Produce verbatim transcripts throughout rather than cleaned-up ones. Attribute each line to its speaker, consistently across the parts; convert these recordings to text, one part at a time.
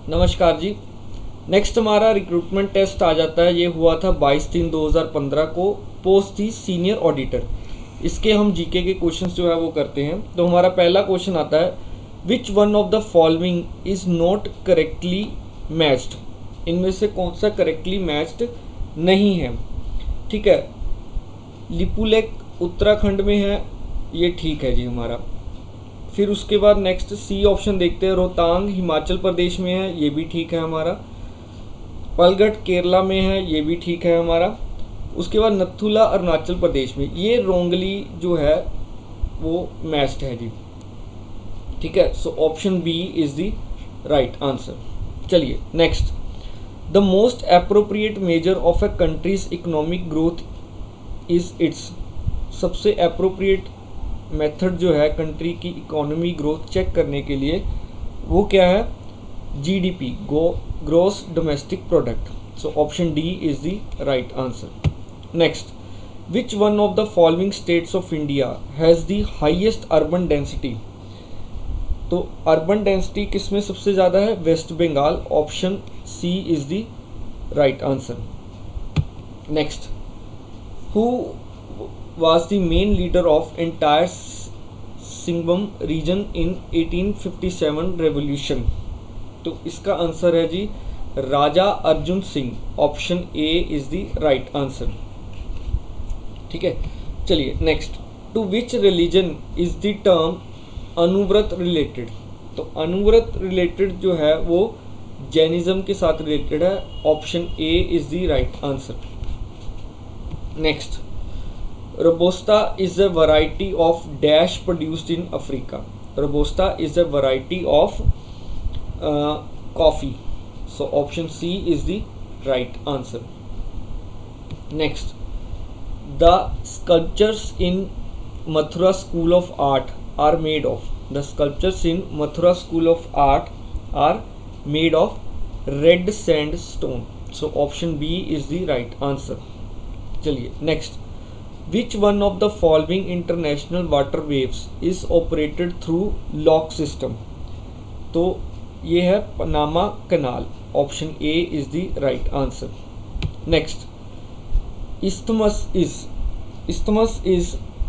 Speaker 1: नमस्कार जी। नेक्स्ट हमारा रिक्रूटमेंट टेस्ट आ जाता है। ये हुआ था बाईस तीन दो हज़ार पंद्रह को। पोस्ट थी सीनियर ऑडिटर। इसके हम जीके के क्वेश्चंस जो है वो करते हैं। तो हमारा पहला क्वेश्चन आता है, which one of the following is not correctly matched. इनमें से कौन सा करेक्टली मैच्ड नहीं है। ठीक है, लिपुलेख उत्तराखंड में है, ये ठीक है जी हमारा। फिर उसके बाद नेक्स्ट सी ऑप्शन देखते हैं, रोहतांग हिमाचल प्रदेश में है, ये भी ठीक है हमारा। पलगढ़ केरला में है, ये भी ठीक है हमारा। उसके बाद नथुला अरुणाचल प्रदेश में, ये रोंगली जो है वो मैच्ड है जी। ठीक है, so option B is the right answer. चलिए next, the most appropriate measure of a country's economic growth is its. सबसे अप्रोप्रिएट मेथड जो है कंट्री की इकोनॉमी ग्रोथ चेक करने के लिए वो क्या है, GDP, go gross domestic product. So option D is the right answer. Next, which one of the following states of India has the highest urban density. तो अर्बन डेंसिटी किसमें सबसे ज़्यादा है, West Bengal. Option C is the right answer. Next, who was the main leader of entire Singhbum region in eighteen fifty-seven revolution। तो इसका answer है जी Raja Arjun Singh. Option A is the right answer. ठीक है, चलिए next, to which religion is the term Anuvrat related. तो Anuvrat related जो है वो जैनिज्म के साथ रिलेटेड है। Option A is the right answer. Next, Robusta is a variety of dash produced in Africa। Robusta is a variety of uh, coffee। So option C is the right answer. Next, the sculptures in Mathura School of Art are made of। The sculptures in Mathura School of Art are made of red sandstone। So option B is the right answer. चलिए next, Which one of the following international waterways is operated through lock system। तो ये है Panama canal. Option A is the right answer. Next, isthmus is isthmus is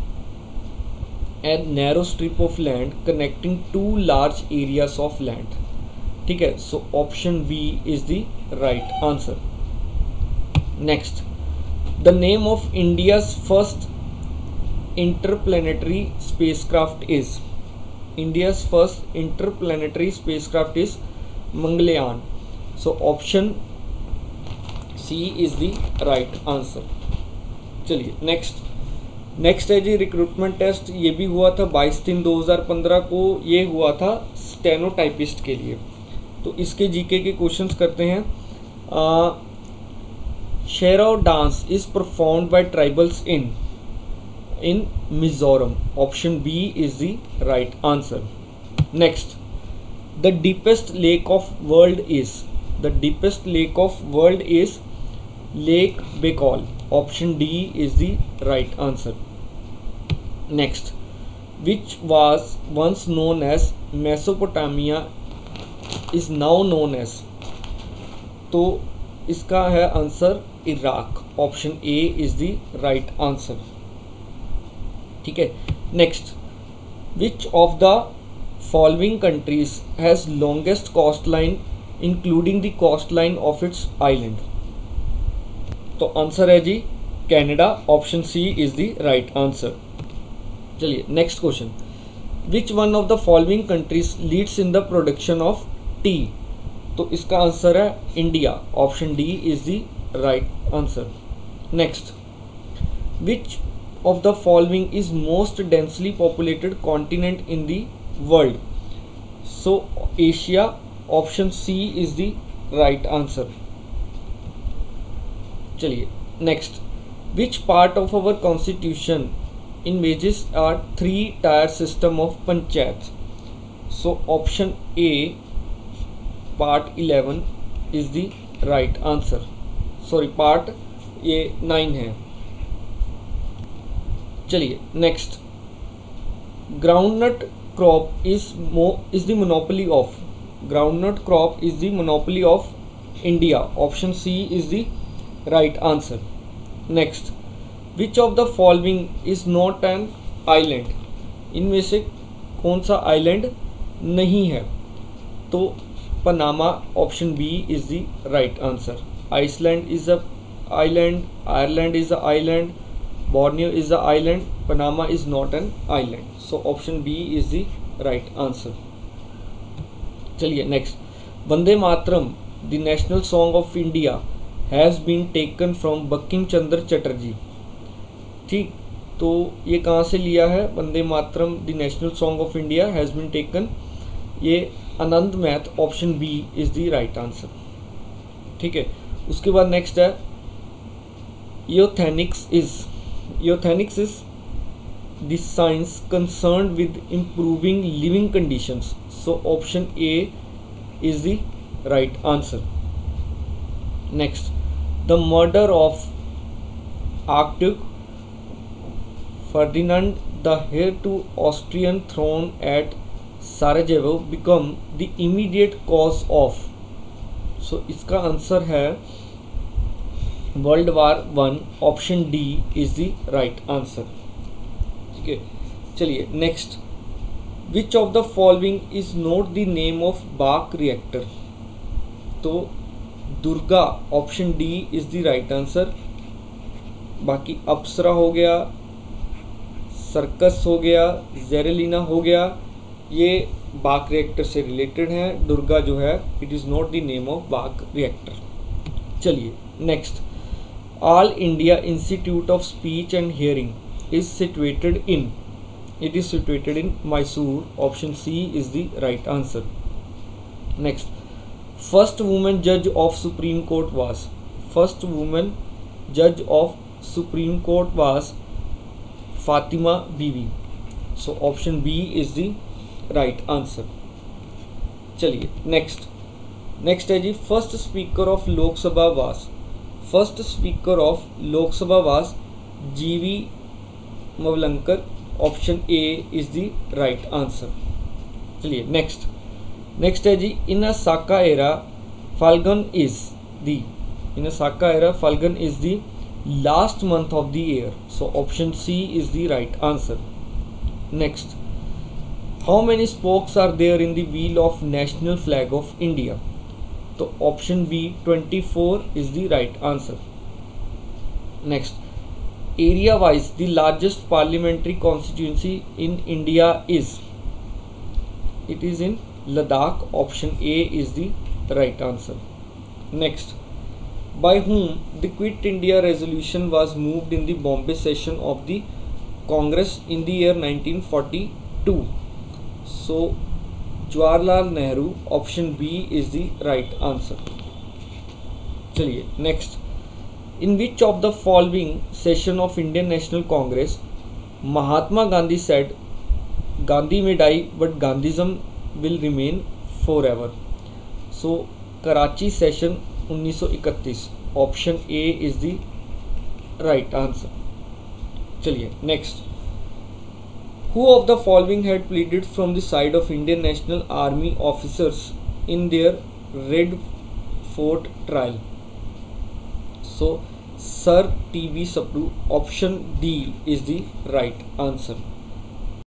Speaker 1: a narrow strip of land connecting two large areas of land। ठीक है, so option B is the right answer. Next, The name of India's first interplanetary spacecraft is। India's first interplanetary spacecraft is Mangalyaan। So option C is the right answer। चलिए next next है जी recruitment test. ये भी हुआ था बाईस तीन दो हज़ार पंद्रह को। ये हुआ था स्टेनोटाइपिस्ट के लिए। तो इसके जीके के क्वेश्चंस करते हैं। आ, Sherao dance is performed by tribals in in Mizoram। Option B is the right answer। Next, the deepest lake of world is the deepest lake of world is Lake Baikal। Option D is the right answer। Next, which was once known as Mesopotamia is now known as। तो इसका है answer Iraq. Option A is the right answer. ठीक है, next, which of the following countries has longest coast line including the coast line of its island. तो answer है जी Canada. Option C is the right answer. चलिए next question, which one of the following countries leads in the production of tea. तो इसका answer है India. Option D is the right answer. Next, which of the following is most densely populated continent in the world. So Asia. Option C is the right answer. चलिए next, which part of our constitution images are three tier system of panchayat. So option A part eleven is the right answer. Sorry, part ये nine है। चलिए next, groundnut crop is is the monopoly of. groundnut crop is the monopoly of India. Option C is the right answer. Next, which of the following is not an island? इनमें से कौन सा island नहीं है? तो Panama option B is the right answer. Iceland is a island, Ireland is a island, Borneo is a island, Panama is not an island. So option B is the right answer. चलिए next, Vande Mataram the national song of India has been taken from Bankim Chandra Chatterjee. ठीक, तो ये कहाँ से लिया है? Vande Mataram the national song of India has been taken, ये आनंद math, option B is the right answer. ठीक है, उसके बाद नेक्स्ट है euthenics is euthenics is the science concerned with improving living conditions. So option A is the right answer. Next, the murder of archduke Ferdinand, the heir to Austrian throne at Sarajevo, become the immediate cause of. So इसका answer है world war one. Option D is the right answer. ठीक है, चलिए next, which of the following is not the name of बाक reactor? तो Durga, option D is the right answer. बाकी अप्सरा हो गया, सर्कस हो गया, जेरेलिना हो गया, ये बाक रिएक्टर से रिलेटेड हैं. दुर्गा जो है it is not the name of बाक रिएक्टर. चलिए next, all India institute of speech and hearing is situated in. It is situated in Mysore. Option C is the right answer. Next, first women जज of supreme court was. First women जज of supreme court was Fatima Beevi. So option B is the right answer. चलिए next next है जी, first speaker of Lok Sabha was. First speaker of Lok Sabha was G V Mavalankar. Option A is the right answer. चलिए next next है जी, in a Saka era Phalgun is the in a Saka era Phalgun is the last month of the year. So option C is the right answer. Next, how many spokes are there in the wheel of national flag of India? So option B twenty-four is the right answer. Next, area wise the largest parliamentary constituency in India is. It is in Ladakh. Option A is the right answer. Next, by whom the Quit India resolution was moved in the Bombay session of the Congress in the year nineteen forty-two? So Jawaharlal Nehru. Option B is the right answer. चलिए next, in which of the following session of Indian National Congress Mahatma Gandhi said, Gandhi may die but Gandhism will remain forever? So Karachi session उन्नीस सौ इकतीस. Option A is the right answer. चलिए next, who of the following had pleaded from the side of Indian National Army officers in their Red Fort trial? So sir T B Sapru. Option D is the right answer.